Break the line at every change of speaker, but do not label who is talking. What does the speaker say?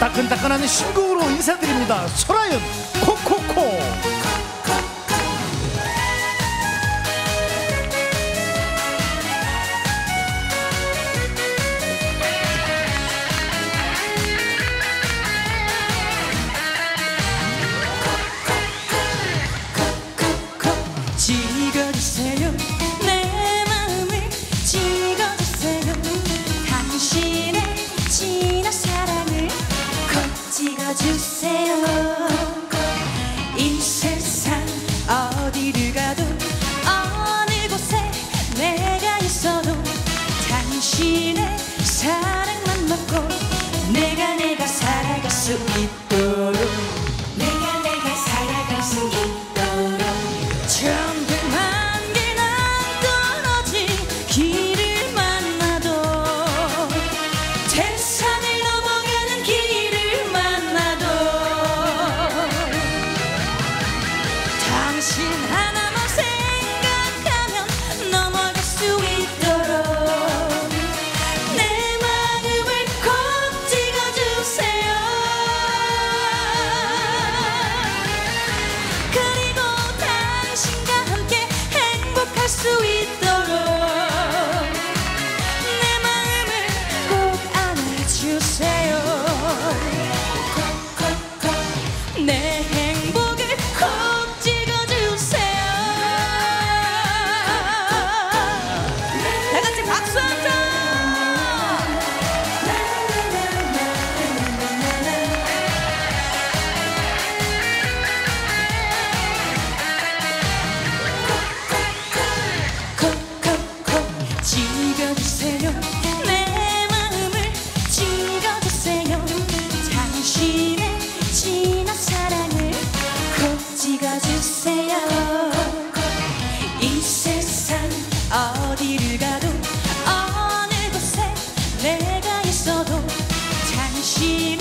따끈따끈한 신곡으로 인사드립니다. 소라연 코코코.
찍어주세요 내 마음을 찍어주세요 당신의 진한 사랑을 꼭 찍어주세요 이 세상 어디를 가도 어느 곳에 내가 있어도 당신의 사랑만 받고 내가 살아갈 수 있도록 내가 살아갈 수 있도록 천백만 개 낭떠러진 길을 만나도 태산을 넘어가는 길을 만나도 당신 하나만 생각하면 넘어갈 수 있도록 내 마음을 꼭 찍어주세요 그리고 당신과 함께 행복할 수 있도록 내 마음을 꼭 안아주세요 콕콕콕 내 행복을 꼭 찍어주세요 다같이 박수 한번 콕콕콕 찍어주세요 내 마음을 찍어주세요 당신의 진한 사랑을 꼭 찍어주세요 이 세상 어디를 가도 어느 곳에 내가 있어도 당신